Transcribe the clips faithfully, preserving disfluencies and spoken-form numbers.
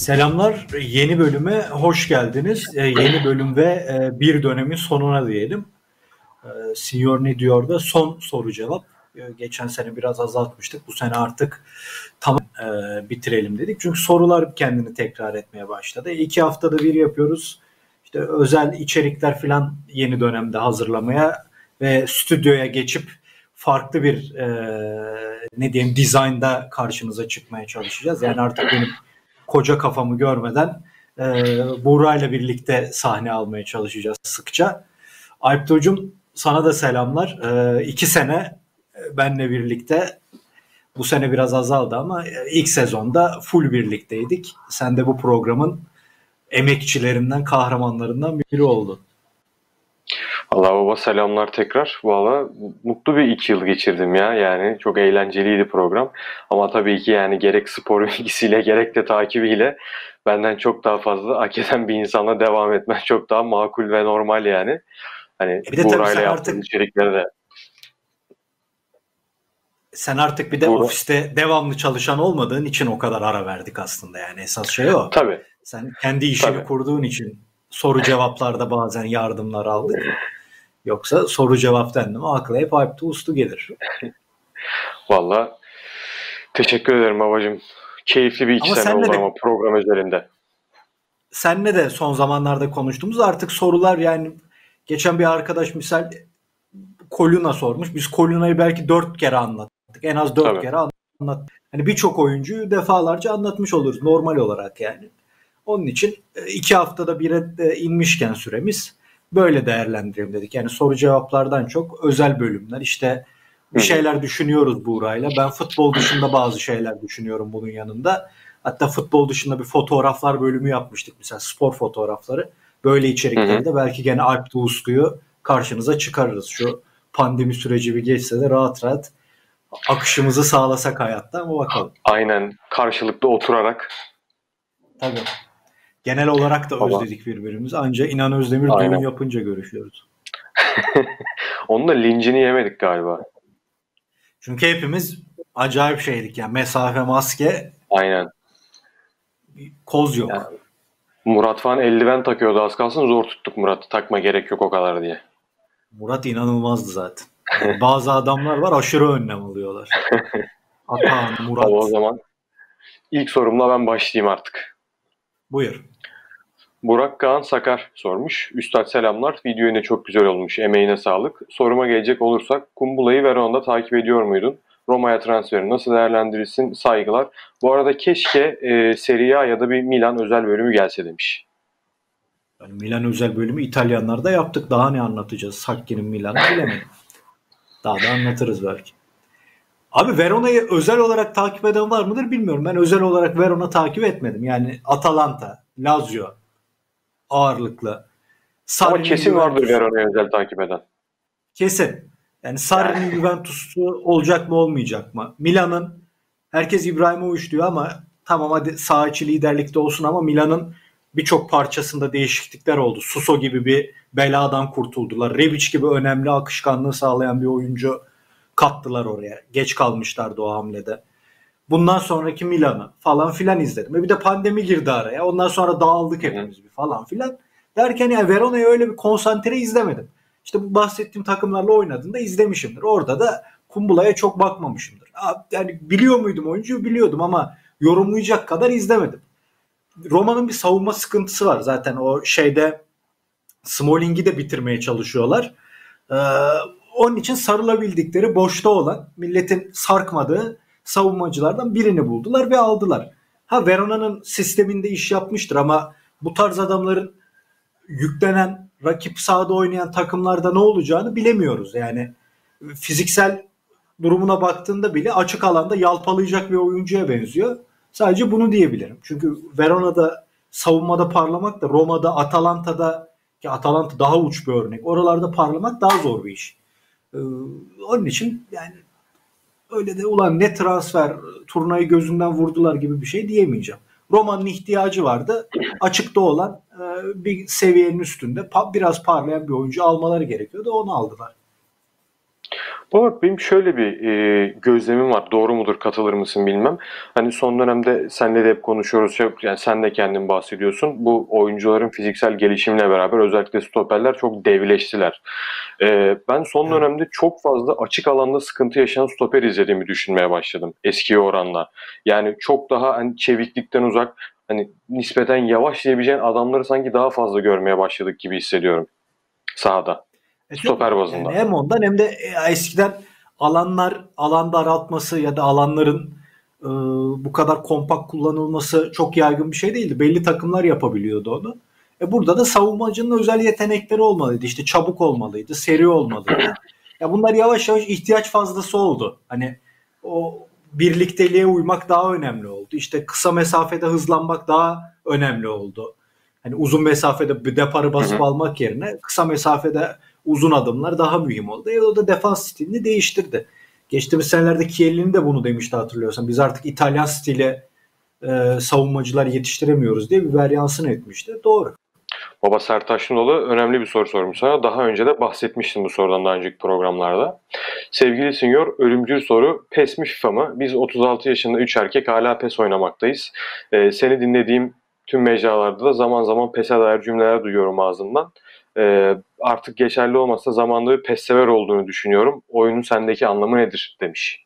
Selamlar, yeni bölüme hoş geldiniz. Ee, yeni bölüm ve e, bir dönemin sonuna diyelim. Ee, Senior ne diyor da son soru cevap. Ee, geçen sene biraz azaltmıştık. Bu sene artık tamam e, bitirelim dedik. Çünkü sorular kendini tekrar etmeye başladı. İki haftada bir yapıyoruz. İşte özel içerikler falan yeni dönemde hazırlamaya ve stüdyoya geçip farklı bir e, ne diyeyim dizaynda karşınıza çıkmaya çalışacağız. Yani artık benim koca kafamı görmeden e, Buğra'yla birlikte sahne almaya çalışacağız sıkça. Alptuğ'cum sana da selamlar. E, iki sene benle birlikte, bu sene biraz azaldı ama ilk sezonda full birlikteydik. Sen de bu programın emekçilerinden, kahramanlarından biri oldun. Allah baba selamlar tekrar. Valla mutlu bir iki yıl geçirdim ya. Yani çok eğlenceliydi program. Ama tabii ki yani gerek spor bilgisiyle gerek de takibiyle benden çok daha fazla hak eden bir insanla devam etmen çok daha makul ve normal yani. Hani E bir de tabii Buğra'yla sen yaptığın artık içerikleri de. sen artık bir de Buğra... ofiste devamlı çalışan olmadığın için o kadar ara verdik aslında, yani esas şey o. Tabii. Sen kendi işini Tabii. kurduğun için soru cevaplarda bazen yardımlar aldık. Yoksa soru cevap dendi mi akla hep Alptu Uslu gelir. Valla teşekkür ederim babacığım. Keyifli bir iki Ama sene senle oldu de ama program özelinde. senle de son zamanlarda konuştuğumuz artık sorular, yani geçen bir arkadaş misal Koluna sormuş. Biz Koluna'yı belki dört kere anlattık. En az dört Tabii. kere anlattık. Hani birçok oyuncuyu defalarca anlatmış oluruz normal olarak yani. Onun için iki haftada bire inmişken süremiz böyle değerlendirelim dedik. Yani soru cevaplardan çok özel bölümler. İşte bir şeyler düşünüyoruz Buğra'yla. Ben futbol dışında bazı şeyler düşünüyorum bunun yanında. Hatta futbol dışında bir fotoğraflar bölümü yapmıştık. Mesela spor fotoğrafları. Böyle içeriklerde belki gene Alp Uslu'yu karşınıza çıkarırız. Şu pandemi süreci bir geçse de rahat rahat akışımızı sağlasak hayatta, ama bakalım. Aynen, karşılıklı oturarak. Tabii. Genel olarak da Baba. özledik birbirimizi. Ancak İnan Özdemir Aynen. düğün yapınca görüşüyoruz. Onun da lincini yemedik galiba. Çünkü hepimiz acayip şeydik yani. Mesafe, maske. Aynen. Koz yok. Yani, Murat falan eldiven takıyordu, az kalsın zor tuttuk Murat'ı. Takma gerek yok o kadar diye. Murat inanılmazdı zaten. Yani bazı adamlar var aşırı önlem alıyorlar. Atahan, Murat. Ama o zaman ilk sorumla ben başlayayım artık. Buyur. Burak Kaan Sakar sormuş. Üstad selamlar. Video yine çok güzel olmuş. Emeğine sağlık. Soruma gelecek olursak, Kumbula'yı Verona'da takip ediyor muydun? Roma'ya transferi nasıl değerlendirirsin? Saygılar. Bu arada keşke e, Serie A ya da bir Milan özel bölümü gelse demiş. Yani Milan özel bölümü İtalyanlarda yaptık. Daha ne anlatacağız? Sakki'nin Milan'ı bilemedim. Daha da anlatırız belki. Abi Verona'yı özel olarak takip eden var mıdır bilmiyorum. Ben özel olarak Verona takip etmedim. Yani Atalanta, Lazio ağırlıklı. Ama Sarri'nin kesin vardır Juventus. Verona'ya özel takip eden. Kesin. Yani Sarri'nin Juventus'u olacak mı olmayacak mı? Milan'ın, herkes İbrahimovic diyor ama tamam hadi saha içi liderlikte olsun, ama Milan'ın birçok parçasında değişiklikler oldu. Suso gibi bir beladan kurtuldular. Rebic gibi önemli akışkanlığı sağlayan bir oyuncu kattılar oraya. Geç kalmışlardı o hamlede. Bundan sonraki Milan'ı falan filan izledim. E bir de pandemi girdi araya. Ondan sonra dağıldık hepimiz bir falan filan. Derken ya Verona'yı öyle bir konsantre izlemedim. İşte bu bahsettiğim takımlarla oynadığında izlemişimdir. Orada da Kumbula'ya çok bakmamışımdır. Yani biliyor muydum oyuncuyu? Biliyordum ama yorumlayacak kadar izlemedim. Roma'nın bir savunma sıkıntısı var. Zaten o şeyde Smalling'i de bitirmeye çalışıyorlar. Ee, onun için sarılabildikleri, boşta olan, milletin sarkmadığı savunmacılardan birini buldular ve aldılar. Ha Verona'nın sisteminde iş yapmıştır ama bu tarz adamların yüklenen, rakip sahada oynayan takımlarda ne olacağını bilemiyoruz. Yani fiziksel durumuna baktığında bile açık alanda yalpalayacak bir oyuncuya benziyor. Sadece bunu diyebilirim. Çünkü Verona'da savunmada parlamak da, Roma'da, Atalanta'da, ki Atalanta daha uç bir örnek, oralarda parlamak daha zor bir iş. Ee, onun için yani öyle de ulan ne transfer, turnayı gözünden vurdular gibi bir şey diyemeyeceğim. Roma'nın ihtiyacı vardı. Açıkta olan bir seviyenin üstünde biraz parlayan bir oyuncu almaları gerekiyordu. Onu aldılar. Baba benim şöyle bir e, gözlemim var. Doğru mudur, katılır mısın bilmem. Hani son dönemde senle de hep konuşuyoruz. Çok, yani sen de kendin bahsediyorsun. Bu oyuncuların fiziksel gelişimle beraber özellikle stoperler çok devleştiler. E, ben son Evet. dönemde çok fazla açık alanda sıkıntı yaşayan stoper izlediğimi düşünmeye başladım eskiye oranla. Yani çok daha hani çeviklikten uzak, hani nispeten yavaş diyebileceğin adamları sanki daha fazla görmeye başladık gibi hissediyorum sahada. E Stoper tabii yani bazında. hem ondan hem de e, eskiden alanlar alan daraltması ya da alanların e, bu kadar kompakt kullanılması çok yaygın bir şey değildi. Belli takımlar yapabiliyordu onu. E burada da savunmacının özel yetenekleri olmalıydı. İşte çabuk olmalıydı, seri olmalıydı. Ya bunlar yavaş yavaş ihtiyaç fazlası oldu. Hani o birlikteliğe uymak daha önemli oldu. İşte kısa mesafede hızlanmak daha önemli oldu. Hani uzun mesafede bir deparı Hı basıp hı. almak yerine kısa mesafede uzun adımlar daha mühim oldu. E o da defans stilini değiştirdi. Geçtiğimiz senelerde Chiellini de bunu demişti hatırlıyorsan. Biz artık İtalyan stili e, savunmacılar yetiştiremiyoruz diye bir varyansını etmişti. Doğru. Baba Sertaç Nolu önemli bir soru sormuş sana. Daha önce de bahsetmiştim bu sorudan daha önceki programlarda. Sevgili Sinyor, ölümcül soru. PES mi FIFA mı? Biz otuz altı yaşında üç erkek hala PES oynamaktayız. Ee, seni dinlediğim tüm mecralarda da zaman zaman PES'e dair cümleler duyuyorum ağzından. Ee, artık geçerli olmasa zamanında bir PES sever olduğunu düşünüyorum. Oyunun sendeki anlamı nedir demiş.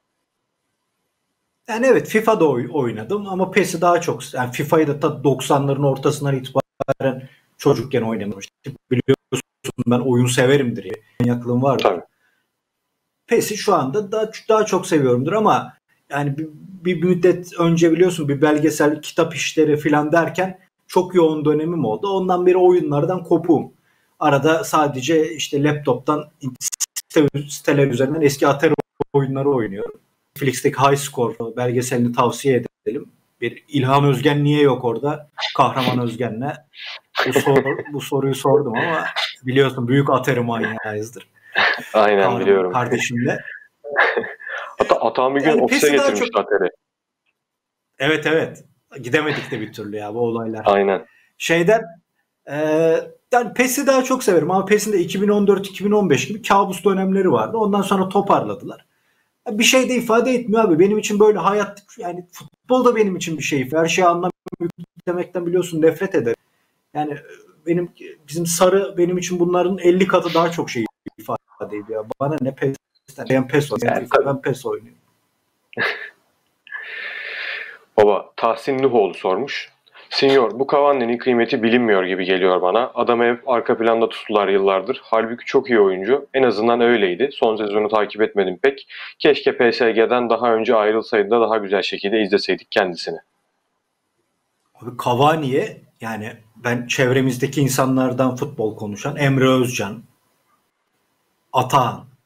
Yani evet FIFA'da oy- oynadım ama PES'i daha çok. Yani FIFA'yı da ta doksanların ortasından itibaren çocukken oynamıştım. Biliyorsun ben oyun severimdir. Yani. Manyaklığım vardır. Tabii. PES'i şu anda daha, daha çok seviyorumdur ama yani bir, bir müddet önce biliyorsun bir belgesel kitap işleri filan derken çok yoğun dönemim oldu. Ondan beri oyunlardan kopuğum. Arada sadece işte laptop'tan site, siteler üzerinden eski Atari oyunları oynuyorum. Netflix'teki High Score belgeselini tavsiye edelim. Bir İlhan Özgen niye yok orada? Kahraman Özgen'le bu, soru, bu soruyu sordum ama biliyorsun büyük Atari manyağıyızdır. Aynen Kahraman biliyorum. kardeşimle. Hatta Atağım bir gün Yani ofise PES'i daha çok getirmişti Atari. evet evet gidemedik de bir türlü ya bu olaylar. Aynen. Şeyden e, yani PES'i daha çok severim ama PES'in de iki bin on dört iki bin on beş gibi kabus dönemleri vardı. Ondan sonra toparladılar. Bir şey de ifade etmiyor abi. Benim için böyle hayat yani futbol da benim için bir şey. Her şeyi anlam yüklemekten biliyorsun nefret ederim. Yani benim bizim sarı benim için bunların elli katı daha çok şey ifade ediyor. Bana ne PES'ten. Ben PES oynuyorum. Yani FIFA tabii. ben PES oynuyorum. Baba Tahsin Nuhoğlu sormuş. Sinyor, bu Cavani'nin kıymeti bilinmiyor gibi geliyor bana. Adamı hep arka planda tuttular yıllardır. Halbuki çok iyi oyuncu. En azından öyleydi. Son sezonu takip etmedim pek. Keşke P S G'den daha önce ayrılsaydı da daha güzel şekilde izleseydik kendisini. Abi Cavani'ye yani ben çevremizdeki insanlardan futbol konuşan Emre Özcan, Atahan,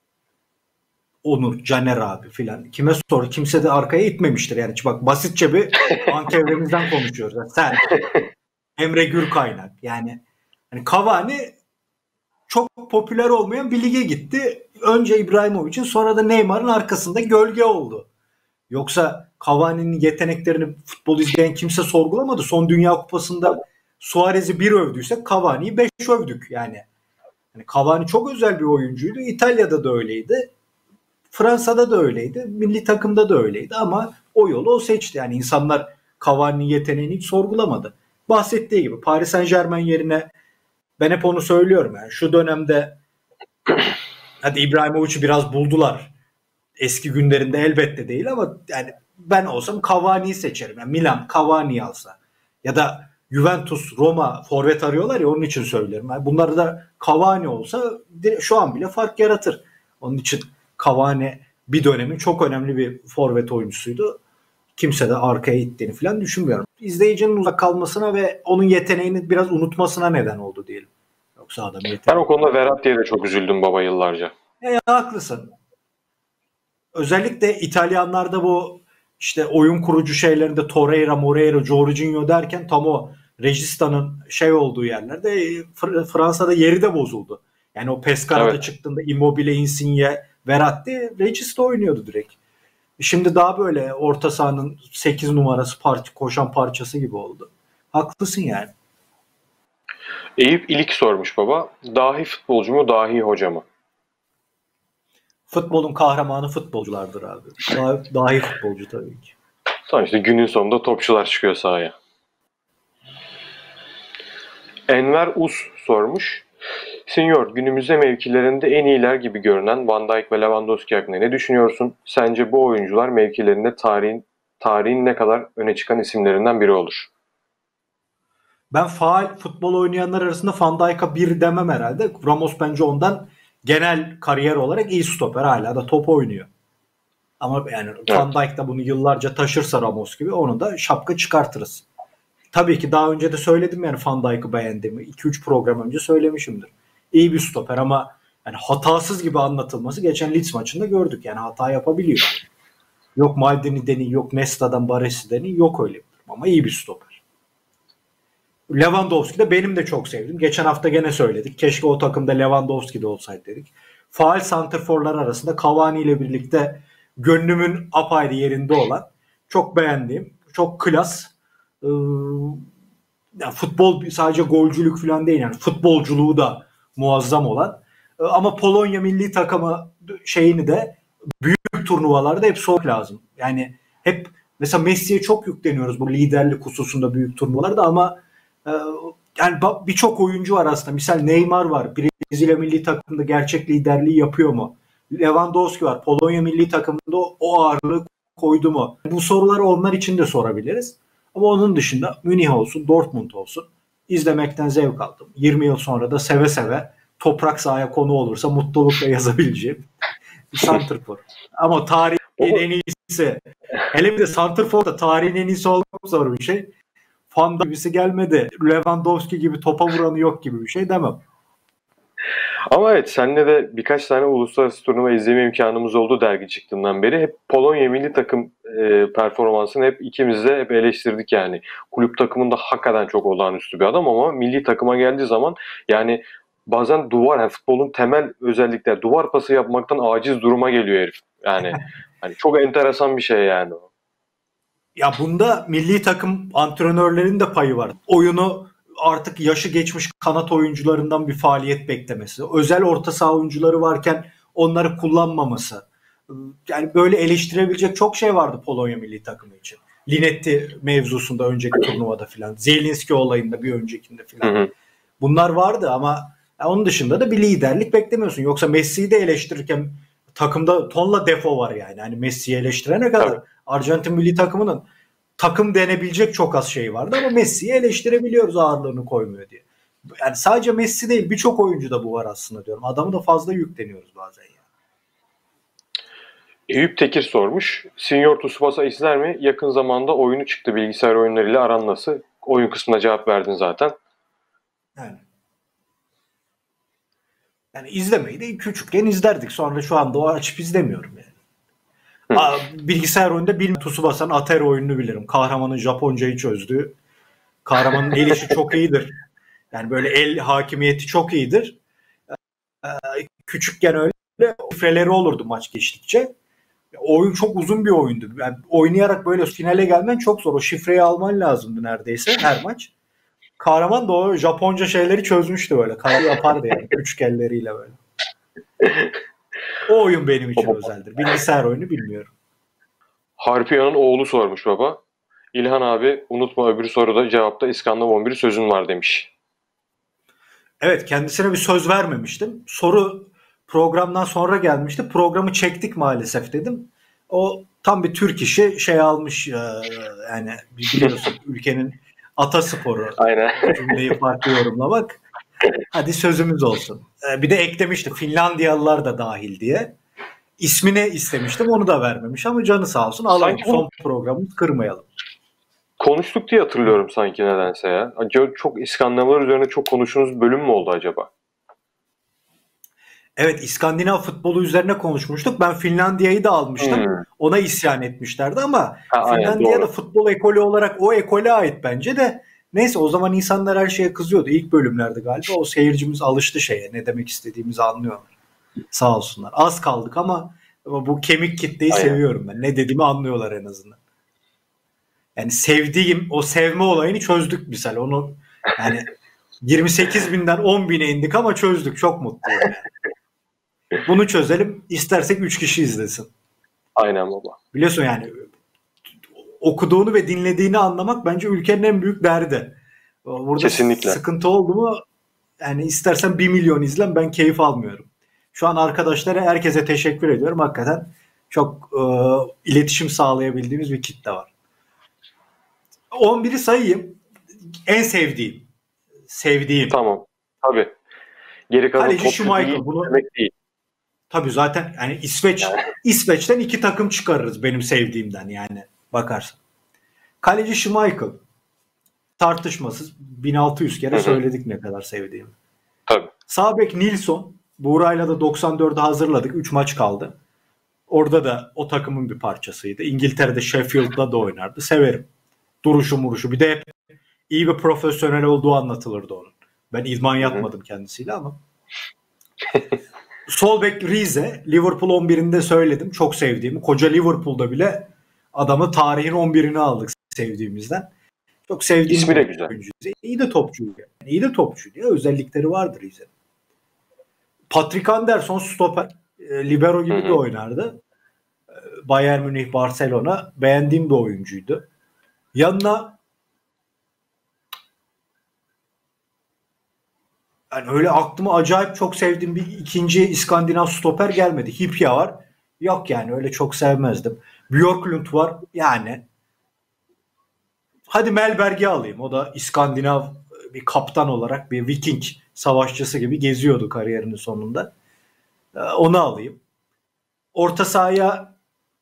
Onur, Caner abi filan. Kime sor? Kimse de arkaya itmemiştir. Yani bak basitçe bir ankevremizden konuşuyoruz. Yani sen, Emre Gürkaynak. Yani hani Cavani çok popüler olmayan bir lige gitti. Önce İbrahimovic'in sonra da Neymar'ın arkasında gölge oldu. Yoksa Cavani'nin yeteneklerini futbol izleyen kimse sorgulamadı. Son Dünya Kupası'nda Suarez'i bir övdüysek Cavani'yi beş övdük yani. Yani Cavani çok özel bir oyuncuydu. İtalya'da da öyleydi. Fransa'da da öyleydi. Milli takımda da öyleydi ama o yolu o seçti. Yani insanlar Cavani'nin yeteneğini hiç sorgulamadı. Bahsettiği gibi Paris Saint-Germain yerine ben hep onu söylüyorum yani şu dönemde hadi İbrahimovic'i biraz buldular. Eski günlerinde elbette değil ama yani ben olsam Cavani'yi seçerim. Yani Milan Cavani'yi alsa ya da Juventus, Roma forvet arıyorlar ya onun için söylerim. Yani bunlar da Cavani olsa şu an bile fark yaratır. Onun için Cavani bir dönemin çok önemli bir forvet oyuncusuydu. Kimse de arkaya ittiğini falan düşünmüyorum. İzleyicinin uzak kalmasına ve onun yeteneğini biraz unutmasına neden oldu diyelim. Yoksa adam Ben o yetenekli. konuda Verratti'ye de çok üzüldüm baba yıllarca. E, haklısın. Özellikle İtalyanlarda bu işte oyun kurucu şeylerinde Torreira, Moreira, Jorginho derken tam o Regista'nın şey olduğu yerlerde Fr- Fransa'da yeri de bozuldu. Yani o Pescara'da Evet. çıktığında Immobile, Insigne, Verratti Regista oynuyordu direkt. Şimdi daha böyle orta sahanın sekiz numarası parça, koşan parçası gibi oldu. Haklısın yani. Eyüp İlik sormuş baba. Dahi futbolcu mu, dahi hoca mı? Futbolun kahramanı futbolculardır abi. Daha, daha iyi futbolcu tabii ki. Sonuçta günün sonunda topçular çıkıyor sahaya. Enver Us sormuş. Senior, günümüzde mevkilerinde en iyiler gibi görünen Van Dijk ve Lewandowski hakkında ne düşünüyorsun? Sence bu oyuncular mevkilerinde tarihin tarihin ne kadar öne çıkan isimlerinden biri olur? Ben faal futbol oynayanlar arasında Van Dijk'a bir demem herhalde. Ramos bence ondan genel kariyer olarak iyi stoper. Hala da top oynuyor. Ama yani evet. Van Dijk da bunu yıllarca taşırsa Ramos gibi onu da şapka çıkartırız. Tabii ki daha önce de söyledim yani Van Dijk'ı beğendiğimi. iki üç program önce söylemişimdir. İyi bir stoper ama yani hatasız gibi anlatılması geçen Leeds maçında gördük. Yani hata yapabiliyor. Yok Maldini deni, yok Nesta'dan Baresi deni, yok öyle bir durum ama iyi bir stoper. Lewandowski de benim de çok sevdim. Geçen hafta gene söyledik. Keşke o takımda Lewandowski de olsaydı dedik. Faal santrforlar arasında Cavani ile birlikte gönlümün apayrı yerinde olan, çok beğendiğim, çok klas, e, yani futbol sadece golcülük falan değil yani futbolculuğu da muazzam olan e, ama Polonya milli takımı şeyini de büyük turnuvalarda hep sormak lazım. Yani hep mesela Messi'ye çok yükleniyoruz bu liderlik hususunda büyük turnuvalarda ama e, yani birçok oyuncu var aslında. Misal Neymar var. Brezilya milli takımında gerçek liderliği yapıyor mu? Lewandowski var. Polonya milli takımında o ağırlığı koydu mu? Bu soruları onlar için de sorabiliriz. Ama onun dışında Münih olsun, Dortmund olsun izlemekten zevk aldım. yirmi yıl sonra da seve seve toprak sahaya konu olursa mutlulukla yazabileceğim bir santrfor. Ama tarihin en iyisi, hele bir de santrfor da tarihin en iyisi olmak zor bir şey. Fanda gibisi gelmedi. Lewandowski gibi topa vuranı yok gibi bir şey demem. Ama evet seninle de birkaç tane uluslararası turnuva izleme imkanımız oldu dergi çıktığından beri. Hep Polonya milli takım e, performansını hep ikimiz de hep eleştirdik yani. Kulüp takımında hakikaten çok olağanüstü bir adam ama milli takıma geldiği zaman yani bazen duvar, yani futbolun temel özellikleri, duvar pası yapmaktan aciz duruma geliyor herif. Yani hani çok enteresan bir şey yani o. Ya bunda milli takım antrenörlerin de payı var. Oyunu artık yaşı geçmiş kanat oyuncularından bir faaliyet beklemesi. Özel orta saha oyuncuları varken onları kullanmaması. Yani böyle eleştirebilecek çok şey vardı Polonya milli takımı için. Linetti mevzusunda önceki turnuvada filan. Zielinski olayında bir öncekinde filan. Bunlar vardı ama onun dışında da bir liderlik beklemiyorsun. Yoksa Messi'yi de eleştirirken takımda tonla defo var yani. Hani Messi'yi eleştirene kadar tabii. Arjantin milli takımının takım denebilecek çok az şey vardı ama Messi'yi eleştirebiliyoruz ağırlığını koymuyor diye. Yani sadece Messi değil birçok oyuncuda bu var aslında diyorum. Adamı da fazla yükleniyoruz bazen ya. Eyüp Tekir sormuş. Senior Tsubasa izler mi? Yakın zamanda oyunu çıktı, bilgisayar oyunlarıyla aran nasıl? Oyun kısmına cevap verdin zaten. Yani. Yani izlemeyi de küçükken izlerdik. Sonra şu anda o açıp izlemiyorum yani. Aa, bilgisayar oyunda bilmiyorum. Tsubasa'nın Atari oyununu bilirim. Kahramanın Japoncayı çözdüğü. Kahramanın el işi çok iyidir. Yani böyle el hakimiyeti çok iyidir. Ee, küçükken öyle şifreleri olurdu maç geçtikçe. Oyun çok uzun bir oyundu. Yani oynayarak böyle finale gelmen çok zor. O şifreyi alman lazımdı neredeyse her maç. Kahraman da o Japonca şeyleri çözmüştü böyle. Kahraman yapardı yani küçük elleriyle böyle. O oyun benim için baba özeldir. Bilgisayar oyunu bilmiyorum. Harpiya'nın oğlu sormuş baba. İlhan abi unutma öbür soruda cevapta İskandinav on bir sözün var demiş. Evet kendisine bir söz vermemiştim. Soru programdan sonra gelmişti. Programı çektik maalesef dedim. O tam bir Türk işi şey almış yani biliyorsun ülkenin atasporu. Aynen. Cümleyi farklı yorumlamak. Hadi sözümüz olsun. Bir de eklemişti Finlandiyalılar da dahil diye. İsmini istemiştim onu da vermemiş ama canı sağ olsun. Alalım son programımız kırmayalım. Konuştuk diye hatırlıyorum sanki nedense ya. Çok İskandinavlar üzerine çok konuştuğunuz bölüm mü oldu acaba? Evet İskandinav futbolu üzerine konuşmuştuk. Ben Finlandiya'yı da almıştım. Hmm. Ona isyan etmişlerdi ama ha, Finlandiya'da futbol ekolü olarak o ekole ait bence de. Neyse o zaman insanlar her şeye kızıyordu. İlk bölümlerde galiba o seyircimiz alıştı şeye. Ne demek istediğimizi anlıyorlar. Sağ olsunlar. Az kaldık ama bu kemik kitleyi aynen seviyorum ben. Ne dediğimi anlıyorlar en azından. Yani sevdiğim o sevme olayını çözdük misal. Onu yani yirmi sekiz binden on bine indik ama çözdük. Çok mutluyum yani. Bunu çözelim. İstersek üç kişi izlesin. Aynen baba. Biliyorsun yani okuduğunu ve dinlediğini anlamak bence ülkenin en büyük derdi. Burada Kesinlikle. sıkıntı oldu mu yani istersen bir milyon izlen ben keyif almıyorum. Şu an arkadaşlara herkese teşekkür ediyorum. Hakikaten çok e, iletişim sağlayabildiğimiz bir kitle var. on biri sayayım. En sevdiğim. Sevdiğim. Tamam. Tabii. Geri kalan Kaleci top Schmeichel. değil, Bunu demek değil. tabii zaten yani İsveç Yani. İsveç'ten iki takım çıkarırız benim sevdiğimden yani bakarsan. Kaleci Schmeichel. Tartışmasız bin altı yüz kere Hı hı. söyledik ne kadar sevdiğimi. Tabii. Sağ bek Nilsson. Buğra'yla da doksan dörde hazırladık. üç maç kaldı. Orada da o takımın bir parçasıydı. İngiltere'de Sheffield'da da oynardı. Severim. Duruşu muruşu. Bir de hep iyi bir profesyonel olduğu anlatılırdı onun. Ben idman yapmadım kendisiyle ama. Sol bek Rize. Liverpool on birinde söyledim. Çok sevdiğimi. Koca Liverpool'da bile adamı tarihin on birini aldık sevdiğimizden. Çok sevdiğim İsmi de bir güzel. oyuncu. İyi de topçuydu. Yani iyi de topçuydu. Ya. Özellikleri vardır Rize'nin. Patrick Anderson stoper. E, libero gibi Hı hı. de oynardı. E, Bayern Münih, Barcelona. Beğendiğim bir oyuncuydu. Yanına yani öyle aklıma acayip çok sevdiğim bir ikinci İskandinav stoper gelmedi. Hipya var. Yok yani öyle çok sevmezdim. Björklund var. Yani hadi Melberg'i alayım. O da İskandinav bir kaptan olarak bir Viking savaşçısı gibi geziyordu kariyerinin sonunda. Onu alayım. Orta sahaya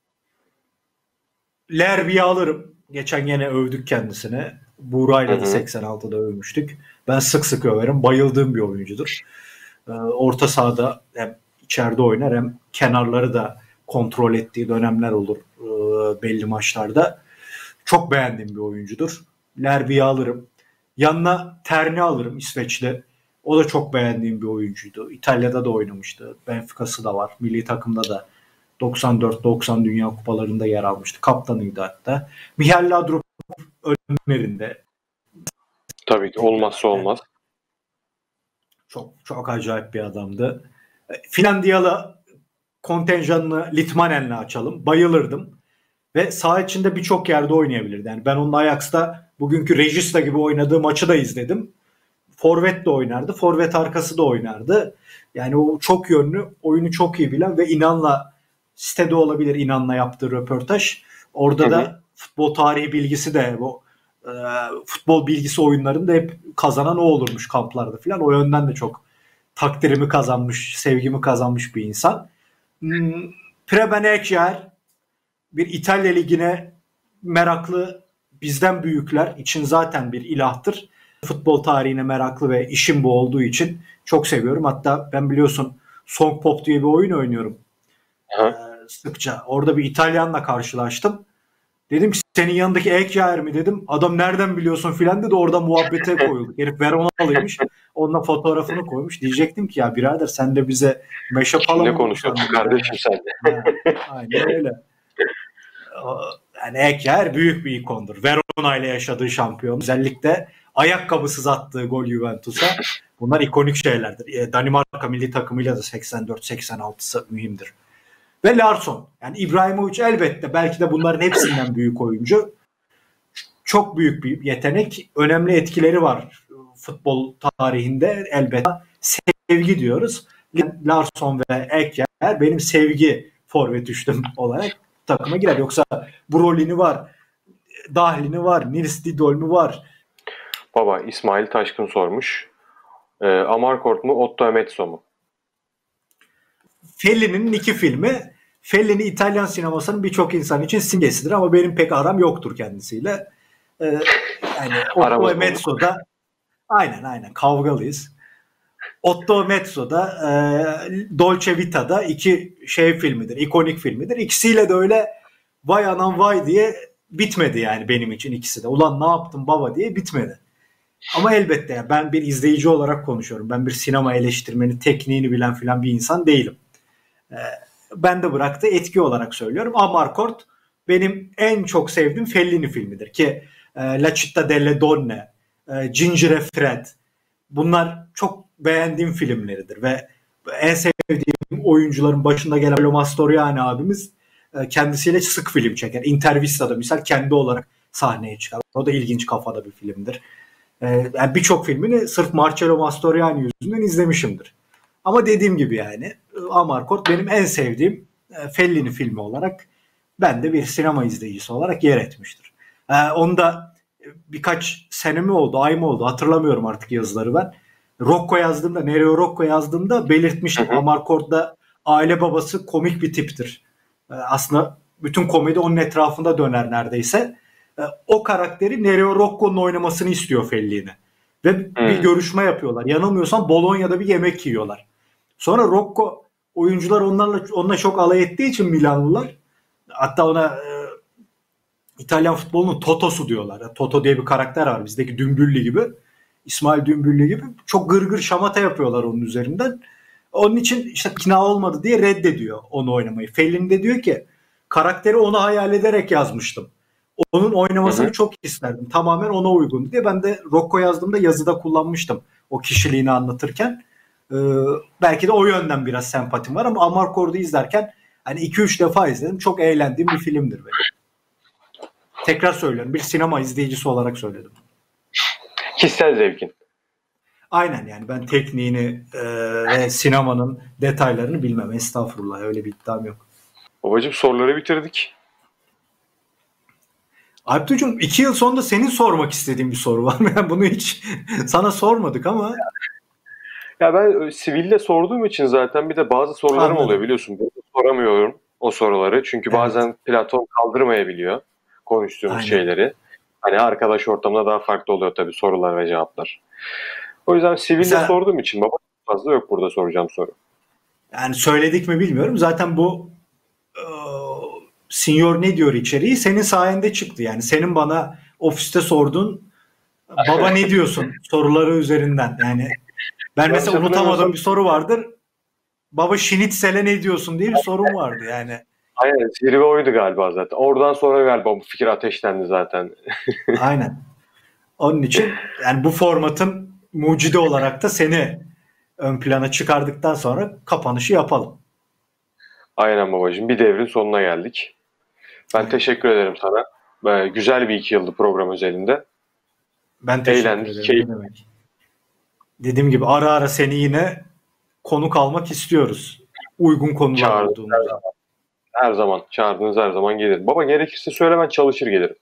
Lerby'yi alırım. Geçen gene övdük kendisine. Buğra'yla da seksen altıda övmüştük. Ben sık sık överim. Bayıldığım bir oyuncudur. Orta sahada hem içeride oynar hem kenarları da kontrol ettiği dönemler olur belli maçlarda. Çok beğendiğim bir oyuncudur. Lerby'yi alırım. Yanına Terni alırım İsveçli. O da çok beğendiğim bir oyuncuydu. İtalya'da da oynamıştı. Benfica'sı da var. Milli takımda da doksan dört doksan Dünya Kupalarında yer almıştı. Kaptanıydı hatta. Mihail Laudrup önlerinde. Tabii ki olmazsa olmaz. Çok çok acayip bir adamdı. Finlandiyalı kontenjanını Litmanen'le açalım. Bayılırdım. Ve saha içinde birçok yerde oynayabilirdi. Yani ben onun Ajax'ta bugünkü Regista gibi oynadığı maçı da izledim. Forvet de oynardı. Forvet arkası da oynardı. Yani o çok yönlü, oyunu çok iyi bilen ve İnan'la sitede olabilir İnan'la yaptığı röportaj. Orada hı hı. da futbol tarihi bilgisi de bu e, futbol bilgisi oyunlarında hep kazanan o olurmuş kamplarda falan. O yönden de çok takdirimi kazanmış, sevgimi kazanmış bir insan. Hmm, Preben Ekjer bir İtalya Ligi'ne meraklı bizden büyükler için zaten bir ilahtır. Futbol tarihine meraklı ve işim bu olduğu için çok seviyorum. Hatta ben biliyorsun Song Pop diye bir oyun oynuyorum. Ee, sıkça. Orada bir İtalyanla karşılaştım. Dedim ki senin yanındaki Ekjaer mi dedim. Adam nereden biliyorsun filan dedi. Orada muhabbete koyulduk. Herif Veronalıymış. Onunla fotoğrafını koymuş. Diyecektim ki ya birader sen de bize meşe falan ne konuşuyorsun kardeşim sen de. Aynen öyle. Yani Ekjaer büyük bir ikondur. Verona ile yaşadığı şampiyon. Özellikle ayakkabısız attığı gol Juventus'a. Bunlar ikonik şeylerdir. Danimarka milli takımıyla da seksen dört seksen altısı mühimdir. Ve Larsson. Yani İbrahimovic elbette belki de bunların hepsinden büyük oyuncu. Çok büyük bir yetenek. Önemli etkileri var futbol tarihinde elbette. Sevgi diyoruz. Larsson ve Ekjaer benim sevgi forvet üçlüm olarak takıma girer. Yoksa Brolin'i var, Dahlin'i var, Nils Didolm'u var. Baba İsmail Taşkın sormuş. E, Amarkort mu, Otto Emetso mu? Fellini'nin iki filmi. Fellini İtalyan sinemasının birçok insan için simgesidir ama benim pek aram yoktur kendisiyle. Ee, yani Otto Emetso'da aynen aynen kavgalıyız. Otto Mezzo'da e, Dolce Vita'da iki şey filmidir, ikonik filmidir. İkisiyle de öyle vay anam vay diye bitmedi yani benim için ikisi de. Ulan ne yaptın baba diye bitmedi. Ama elbette yani ben bir izleyici olarak konuşuyorum. Ben bir sinema eleştirmeni, tekniğini bilen filan bir insan değilim. E, ben de bıraktı etki olarak söylüyorum. Amarcord benim en çok sevdiğim Fellini filmidir ki e, La Città delle Donne, e, Ginger Fred bunlar çok beğendiğim filmleridir ve En sevdiğim oyuncuların başında gelen Paolo Mastroianni abimiz kendisiyle sık film çeker. Intervista'da misal kendi olarak sahneye çıkar. O da ilginç kafada bir filmdir. Yani birçok filmini sırf Marcello Mastroianni yüzünden izlemişimdir. Ama dediğim gibi yani Amarcord benim en sevdiğim Fellini filmi olarak ben de bir sinema izleyicisi olarak yer etmiştir. Onu da birkaç sene mi oldu, ay mı oldu hatırlamıyorum artık yazıları ben. Rocco yazdığımda, Nereo Rocco yazdığımda belirtmiştim. Amarcord'da aile babası komik bir tiptir. Aslında bütün komedi onun etrafında döner neredeyse. O karakteri Nereo Rocco'nun oynamasını istiyor Fellini. Ve hmm. bir görüşme yapıyorlar. Yanılmıyorsam Bologna'da bir yemek yiyorlar. Sonra Rocco oyuncular onlarla onunla çok alay ettiği için Milanlılar, hatta ona e, İtalyan futbolunun Toto'su diyorlar. Yani Toto diye bir karakter var bizdeki Dümbüllü gibi. İsmail Dümbüllü gibi. Çok gırgır şamata yapıyorlar onun üzerinden. Onun için işte ikna olmadı diye reddediyor onu oynamayı. Fellini de diyor ki karakteri ona hayal ederek yazmıştım. Onun oynamasını hı hı. çok isterdim. Tamamen ona uygun diye. Ben de Rocco yazdığımda yazıda kullanmıştım. O kişiliğini anlatırken. Ee, belki de o yönden biraz sempatim var ama Amarcord'u izlerken hani iki üç defa izledim. Çok eğlendiğim bir filmdir benim. Tekrar söylüyorum. Bir sinema izleyicisi olarak söyledim. Kişisel zevkin. Aynen yani ben tekniğini e, ve sinemanın detaylarını bilmem. Estağfurullah öyle bir iddiam yok. Babacığım soruları bitirdik. Alptuğ'cum iki yıl sonunda senin sormak istediğin bir soru var mı? Yani bunu hiç sana sormadık ama. Ya ben sivilde sorduğum için zaten bir de bazı sorularım Anladım. oluyor biliyorsun. Ben soramıyorum o soruları. Çünkü evet. bazen platform kaldırmayabiliyor konuştuğumuz Aynen. şeyleri. Hani arkadaş ortamında daha farklı oluyor tabii sorular ve cevaplar. O yüzden sivilde Mesela, sorduğum için baba fazla yok burada soracağım soru. Yani söyledik mi bilmiyorum. Zaten bu e, Senior ne diyor içeriği senin sayende çıktı. Yani senin bana ofiste sorduğun baba ne diyorsun soruları üzerinden. Yani ben mesela unutamadığım bir soru vardır. Baba Şinitsel'e ne diyorsun diye bir sorum vardı yani. Aynen zirve oydu galiba zaten. Oradan sonra galiba bu fikir ateşlendi zaten. Aynen. Onun için yani bu formatın mucidi olarak da seni ön plana çıkardıktan sonra kapanışı yapalım. Aynen babacığım. Bir devrin sonuna geldik. Ben Aynen. teşekkür ederim sana. Ee, güzel bir iki yıldı program özelinde. Ben teşekkür Eğlendik, ederim. Keyif. Ne demek? Dediğim gibi ara ara seni yine konuk almak istiyoruz. Uygun konular olduğumuzda. Her zaman. her zaman. Çağırdığınız her zaman gelirim. Baba gerekirse söyle ben çalışır gelirim.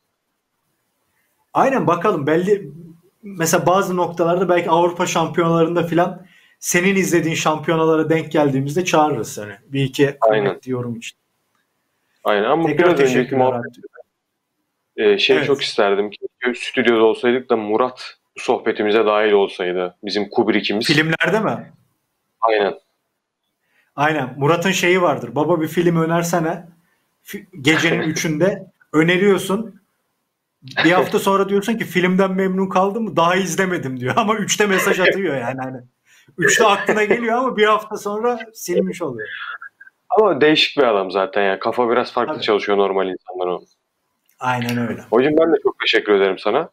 Aynen bakalım. Belli mesela bazı noktalarda belki Avrupa şampiyonalarında filan senin izlediğin şampiyonalara denk geldiğimizde çağırırız seni. Bir iki Aynen. yorum için. Aynen ama Tekrar biraz önceki muhabbet e, şey evet. çok isterdim ki stüdyoda olsaydık da Murat sohbetimize dahil olsaydı. Bizim Kubrick'imiz. Filmlerde mi? Aynen. Aynen. Murat'ın şeyi vardır. Baba bir film önersene. Gecenin üçünde öneriyorsun. Bir hafta sonra diyorsun ki filmden memnun kaldım mı? Daha izlemedim diyor. Ama üçte mesaj atıyor yani. Hani üçte aklına geliyor ama bir hafta sonra silmiş oluyor. Ama değişik bir adam zaten ya. Kafa biraz farklı Tabii. çalışıyor normal insanların. Aynen öyle. Hocam ben de çok teşekkür ederim sana.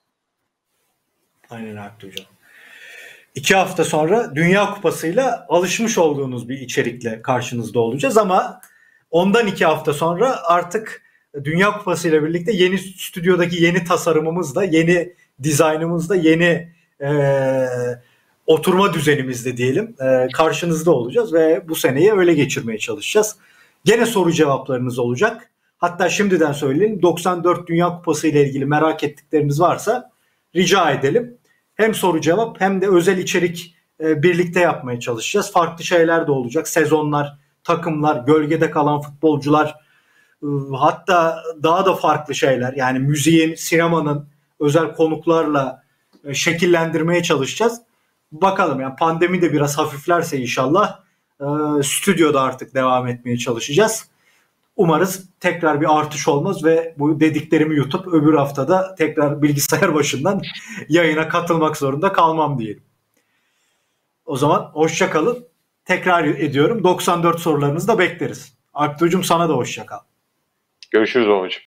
Aynen Hakkı Hocam. İki hafta sonra Dünya Kupası'yla alışmış olduğunuz bir içerikle karşınızda olacağız ama ondan iki hafta sonra artık Dünya Kupası ile birlikte yeni stüdyodaki yeni tasarımımızla, yeni dizaynımızla, yeni e, oturma düzenimizle diyelim e, karşınızda olacağız ve bu seneyi öyle geçirmeye çalışacağız. Gene soru cevaplarınız olacak. Hatta şimdiden söyleyelim doksan dört Dünya Kupası ile ilgili merak ettikleriniz varsa rica edelim. Hem soru cevap hem de özel içerik e, birlikte yapmaya çalışacağız. Farklı şeyler de olacak. Sezonlar, takımlar, gölgede kalan futbolcular, e, hatta daha da farklı şeyler. Yani müziğin, sinemanın özel konuklarla e, şekillendirmeye çalışacağız. Bakalım yani pandemi de biraz hafiflerse inşallah e, stüdyoda artık devam etmeye çalışacağız. Umarız tekrar bir artış olmaz ve bu dediklerimi yutup öbür haftada tekrar bilgisayar başından yayına katılmak zorunda kalmam diyelim. O zaman hoşça kalın. Tekrar ediyorum doksan dört sorularınızı da bekleriz. Alptuğ'cum sana da hoşça kal. Görüşürüz babacığım.